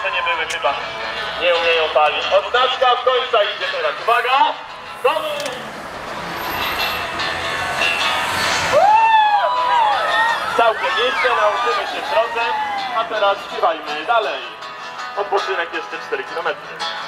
jeszcze nie były chyba. Nie umieją palić. Odznaczka od końca idzie teraz. Uwaga! Całkiem nieźle, nauczymy się w drodze, a teraz śpiewajmy dalej. Odpoczynek jeszcze 4 km.